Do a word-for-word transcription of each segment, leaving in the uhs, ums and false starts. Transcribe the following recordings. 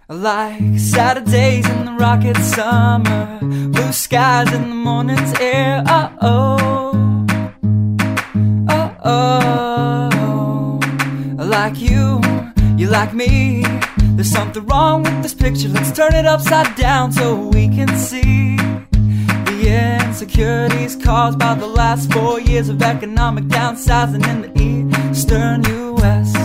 Like Saturdays in the rocket summer, blue skies in the morning's air. Oh-oh, oh-oh. Like you, you like me. There's something wrong with this picture. Let's turn it upside down so we can see the insecurities caused by the last four years of economic downsizing in the eastern U S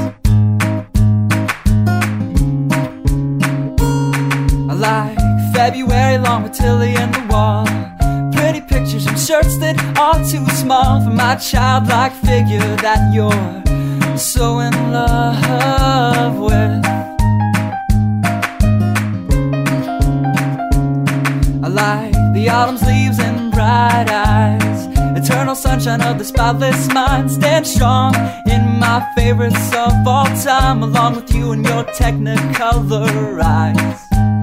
Like February long with Tilly and the wall, pretty pictures and shirts that are too small for my childlike figure that you're so in love with. I like the autumn's leaves and bright eyes, eternal sunshine of the spotless mind. Stand strong in my favorites of all time, along with you and your technicolor eyes.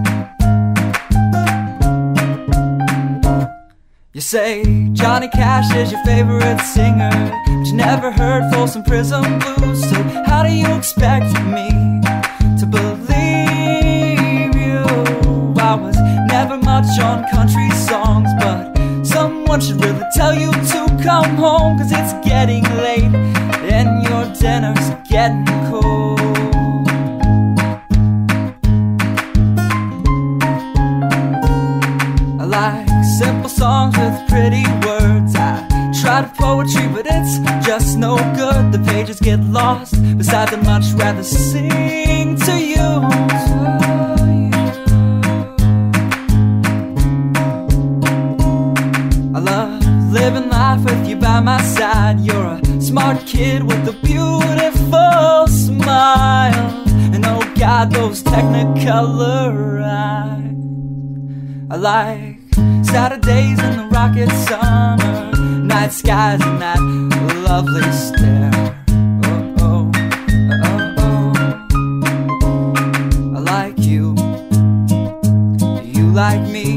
You say Johnny Cash is your favorite singer, but you never heard Folsom Prison Blues. So how do you expect me to believe you? I was never much on country songs, but someone should really tell you to come home, 'cause it's getting late and your dinner's getting cold. I like simple songs with pretty words. I try to poetry, but it's just no good. The pages get lost. Besides, I'd much rather sing to you. I love living life with you by my side. You're a smart kid with a beautiful smile, and oh God, those technicolor eyes. I like Saturdays in the rocket summer, night skies and that lovely stare. Oh, oh, oh, oh. I like you, you like me.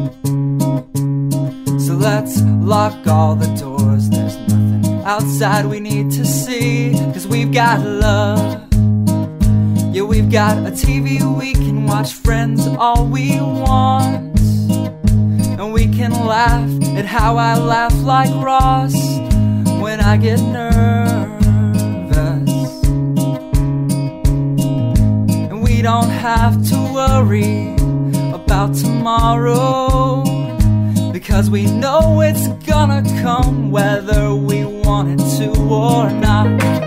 So let's lock all the doors. There's nothing outside we need to see, 'cause we've got love. Yeah, we've got a T V we can watch, Friends all we want. And we can laugh at how I laugh like Ross when I get nervous. And we don't have to worry about tomorrow, because we know it's gonna come whether we want it to or not.